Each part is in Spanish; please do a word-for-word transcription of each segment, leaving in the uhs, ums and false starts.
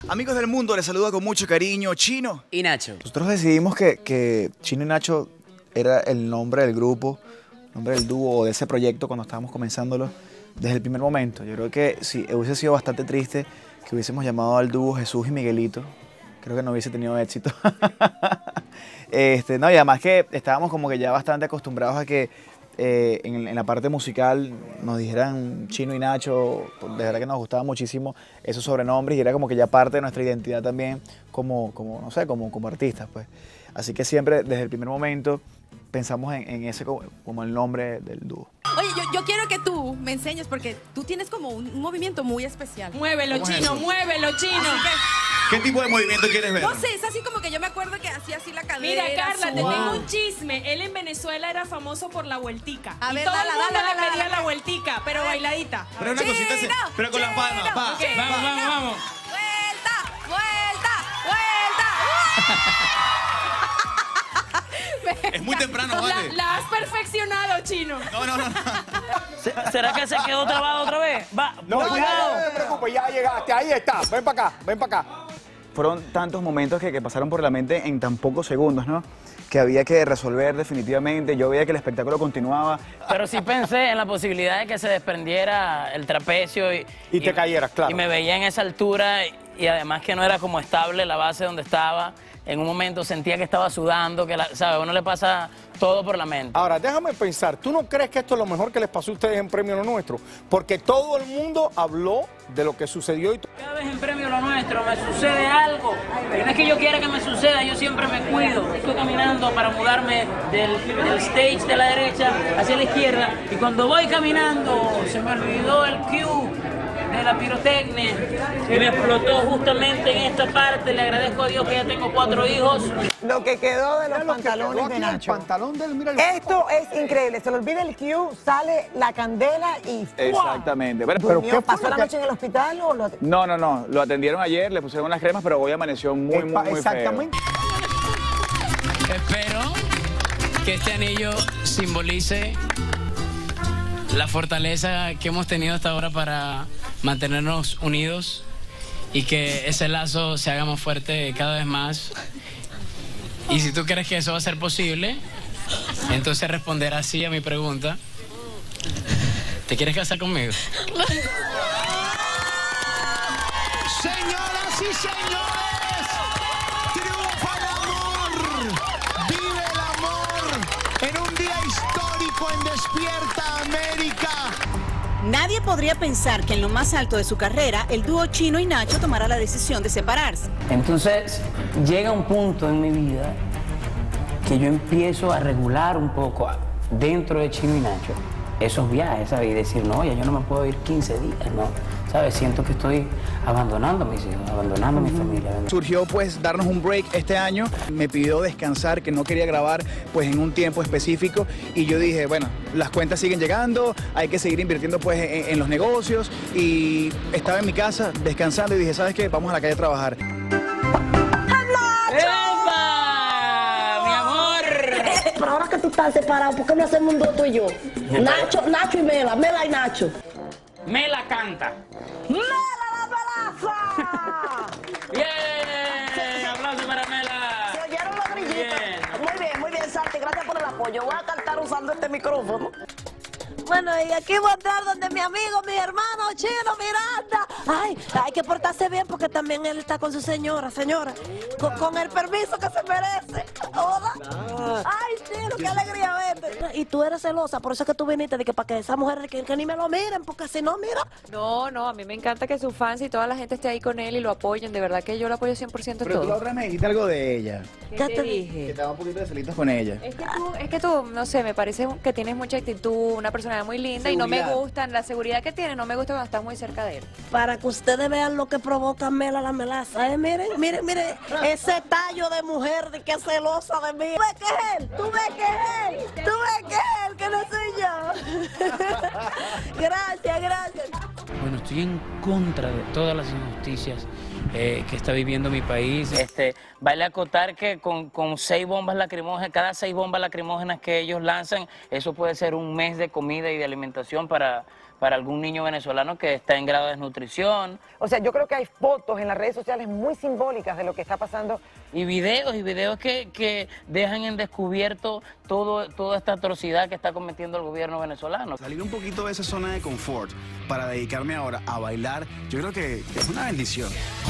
Amigos del mundo, les saluda con mucho cariño Chino y Nacho. Nosotros decidimos que, que Chino y Nacho era el nombre del grupo, el nombre del dúo o de ese proyecto cuando estábamos comenzándolo desde el primer momento. Yo creo que sí, hubiese sido bastante triste que hubiésemos llamado al dúo Jesús y Miguelito. Creo que no hubiese tenido éxito. este, no, y además que estábamos como que ya bastante acostumbrados a que eh, en, en la parte musical nos dijeran Chino y Nacho. De verdad que nos gustaba muchísimo esos sobrenombres y era como que ya parte de nuestra identidad también como, como no sé, como, como artistas, pues. Así que siempre, desde el primer momento, pensamos en, en ese como, como el nombre del dúo. Oye, yo, yo quiero que tú me enseñes porque tú tienes como un, un movimiento muy especial. Muévelo, Chino, muévelo, Chino. ¿Qué tipo de movimiento quieres ver? No sé, es así como que yo me acuerdo que hacía así la cadera. Mira, Carla, te wow. tengo un chisme. Él en Venezuela era famoso por la vueltica. A y ver, todo dale, el mundo dale, le dale, pedía dale. la vueltica, pero bailadita. Pero una cosita así, pero con las palmas. Pa, Okay. pa, Vamos, vamos, vamos. Vuelta, vuelta, vuelta. Es muy temprano, La, vale. la has perfeccionado, Chino. No, no, no. ¿Será que se quedó trabado otra vez? Va, No, cuidado. ya, no te preocupes, ya llegaste, ahí está, ven para acá, ven para acá. Fueron tantos momentos que, que pasaron por la mente en tan pocos segundos, ¿no? Que había que resolver definitivamente. Yo veía que el espectáculo continuaba. Pero sí pensé en la posibilidad de que se desprendiera el trapecio y, Y te cayeras, claro. Y me veía en esa altura y, y además que no era como estable la base donde estaba. En un momento sentía que estaba sudando, que, la, ¿sabes? A uno le pasa todo por la mente. Ahora, déjame pensar, ¿tú no crees que esto es lo mejor que les pasó a ustedes en Premio Lo Nuestro? Porque todo el mundo habló de lo que sucedió y... Cada vez en Premio Lo Nuestro me sucede algo, pero no es que yo quiera que me suceda, yo siempre me cuido. Estoy caminando para mudarme del, del stage de la derecha hacia la izquierda y cuando voy caminando se me olvidó el cue de la pirotecnia y me explotó justamente en esta parte. Le agradezco a Dios que ya tengo cuatro hijos. Lo que quedó de los Mira lo que quedó pantalones aquí, de el Nacho. pantalón del, mira, el- Esto es increíble. Se le olvida el cue, sale la candela y ¡fua! Exactamente. Pero, Pero Mío, ¿qué fue ¿pasó lo la que- noche en el hospital o lo...? no, no, no. Lo atendieron ayer, le pusieron unas cremas, pero hoy amaneció muy, muy, Epa, muy exactamente. Espero que este anillo simbolice la fortaleza que hemos tenido hasta ahora para mantenernos unidos y que ese lazo se haga más fuerte cada vez más. Y si tú crees que eso va a ser posible, entonces responderás sí a mi pregunta. ¿Te quieres casar conmigo? Señoras y señores, triunfa el amor, vive el amor en un día histórico en Despierta América. Nadie podría pensar que en lo más alto de su carrera, el dúo Chino y Nacho tomara la decisión de separarse. Entonces llega un punto en mi vida que yo empiezo a regular un poco dentro de Chino y Nacho esos viajes, ¿sabes? Y decir, no, ya yo no me puedo ir quince días, ¿no? ¿Sabes? Siento que estoy abandonando a mis hijos, abandonando a mi familia. Surgió pues darnos un break este año. Me pidió descansar, que no quería grabar pues en un tiempo específico. Y yo dije, bueno, las cuentas siguen llegando, hay que seguir invirtiendo pues en, en los negocios. Y estaba en mi casa descansando y dije, ¿sabes qué? Vamos a la calle a trabajar. Pero ahora que tú estás separado, ¿por qué no hacemos un dueto tú y yo? Nacho, Nacho y Mela, Mela y Nacho. Mela canta. ¡Mela la pelaza! ¡Bien! ¡Aplausos para Mela! ¿Se oyeron los grillitos? Bien. Muy bien, muy bien, Santi, gracias por el apoyo. Voy a cantar usando este micrófono. Bueno, y aquí voy a estar donde mi amigo, mi hermano Chino Miranda. Ay, hay que portarse bien porque también él está con su señora, señora. Con, con el permiso que se merece. Hola. Ay, Chino, qué alegría verte. Y tú eres celosa, por eso es que tú viniste, de que para que esas mujeres que, que ni me lo miren, porque si no, mira. No, no, a mí me encanta que sus fans y toda la gente esté ahí con él y lo apoyen. De verdad que yo lo apoyo cien por ciento en Pero tú la todo. otra vez me dijiste algo de ella. ¿Qué, ¿Qué te te dije? Que te daba un poquito de celitos con ella. Es que, tú, es que tú, no sé, me parece que tienes mucha actitud, una personalidad muy linda y no me Seguridad. gustan, la seguridad que tiene, no me gusta cuando estás muy cerca de él. Para que ustedes vean lo que provoca Mela la melaza, ¿eh? Miren, miren, miren, ese tallo de mujer de que es celosa de mí. ¿Tú ves que es él? ¿Tú ves que es él? ¿Tú ves que es él? Que no soy yo. Gracias, gracias. Bueno, estoy en contra de todas las injusticias eh, que está viviendo mi país. Este, vale acotar que con, con seis bombas lacrimógenas, cada seis bombas lacrimógenas que ellos lanzan, eso puede ser un mes de comida y de alimentación para, para algún niño venezolano que está en grado de desnutrición. O sea, yo creo que hay fotos en las redes sociales muy simbólicas de lo que está pasando. Y videos, y videos que, que dejan en descubierto todo, toda esta atrocidad que está cometiendo el gobierno venezolano. Salir un poquito de esa zona de confort para dedicarme ahora a bailar, yo creo que es una bendición.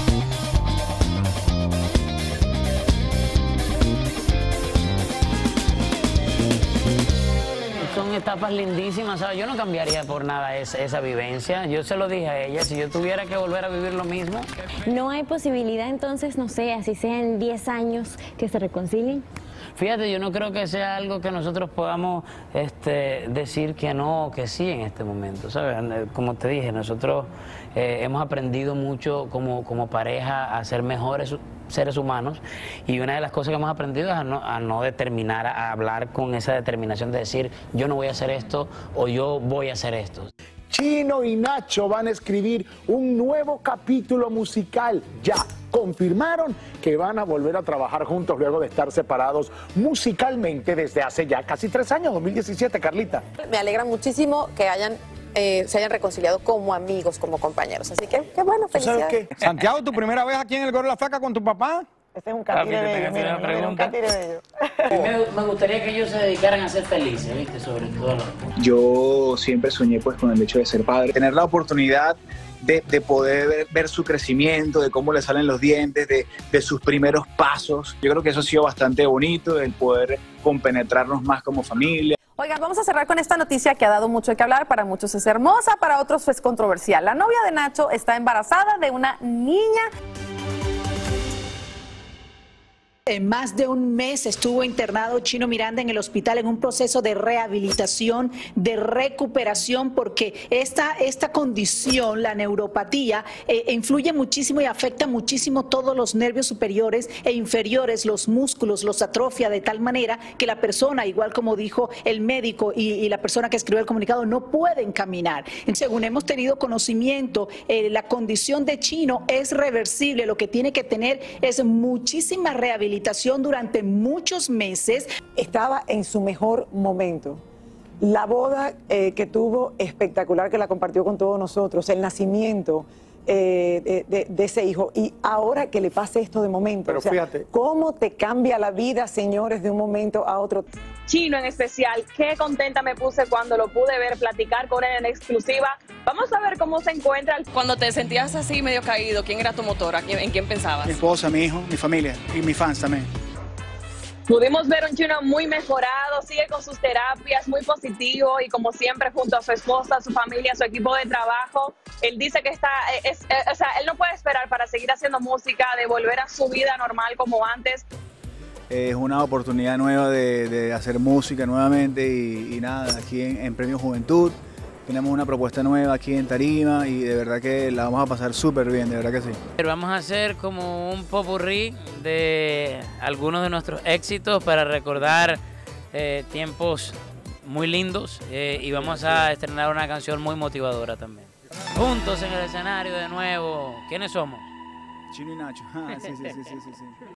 Son etapas lindísimas, ¿sabes? Yo no cambiaría por nada esa, esa vivencia. Yo se lo dije a ella, si yo tuviera que volver a vivir lo mismo. ¿No hay posibilidad entonces, no sé, así sean diez años, que se reconcilien? Fíjate, yo no creo que sea algo que nosotros podamos este, decir que no o que sí en este momento, ¿sabes? Como te dije, nosotros eh, hemos aprendido mucho como, como pareja a ser mejores seres humanos, y una de las cosas que hemos aprendido es a no, a no determinar, a hablar con esa determinación de decir yo no voy a hacer esto o yo voy a hacer esto. Chino y Nacho van a escribir un nuevo capítulo musical. Ya confirmaron que van a volver a trabajar juntos luego de estar separados musicalmente desde hace ya casi tres años, dos mil diecisiete, Carlita. Me alegra muchísimo que hayan eh, se hayan reconciliado como amigos, como compañeros. Así que, qué bueno, felicidades. ¿Sabes qué? Santiago, ¿tu primera vez aquí en el Gordo de la Flaca con tu papá? Este es un catire bello, mira, mira, un catire bello. Me, me gustaría que ellos se dedicaran a ser felices, ¿viste? Sobre todo. Yo siempre soñé pues con el hecho de ser padre. Tener la oportunidad de, de poder ver, ver su crecimiento, de cómo le salen los dientes, de, de sus primeros pasos. Yo creo que eso ha sido bastante bonito, el poder compenetrarnos más como familia. Oigan, vamos a cerrar con esta noticia que ha dado mucho de qué hablar. Para muchos es hermosa, para otros es controversial. La novia de Nacho está embarazada de una niña. En más de un mes estuvo internado Chino Miranda en el hospital en un proceso de rehabilitación, de recuperación, porque esta, esta condición, la neuropatía, eh, influye muchísimo y afecta muchísimo todos los nervios superiores e inferiores, los músculos, los atrofia de tal manera que la persona, igual como dijo el médico y, y la persona que escribió el comunicado, no pueden caminar. Según hemos tenido conocimiento, eh, la condición de Chino es reversible, lo que tiene que tener es muchísima rehabilitación durante muchos meses. Estaba en su mejor momento. La boda eh, que tuvo espectacular, que la compartió con todos nosotros, el nacimiento eh, de, de, de ese hijo, y ahora que le pase esto de momento. Pero o sea, fíjate. ¿cómo te cambia la vida, señores, de un momento a otro? Chino en especial, qué contenta me puse cuando lo pude ver, platicar con él en exclusiva. Vamos a ver cómo se encuentra. Cuando te sentías así medio caído, ¿quién era tu motor? ¿En quién pensabas? Mi esposa, mi hijo, mi familia y mis fans también. Pudimos ver un Chino muy mejorado, sigue con sus terapias, muy positivo y como siempre junto a su esposa, su familia, su equipo de trabajo. Él dice que está, es, es, o sea, él no puede esperar para seguir haciendo música, de volver a su vida normal como antes. Es una oportunidad nueva de, de hacer música nuevamente y, y nada, aquí en, en Premio Juventud tenemos una propuesta nueva aquí en Tarima y de verdad que la vamos a pasar súper bien, de verdad que sí. Vamos a hacer como un popurrí de algunos de nuestros éxitos para recordar eh, tiempos muy lindos eh, y vamos a estrenar una canción muy motivadora también. Juntos en el escenario de nuevo. ¿Quiénes somos? Chino y Nacho. Ah, sí, sí, sí, sí, sí.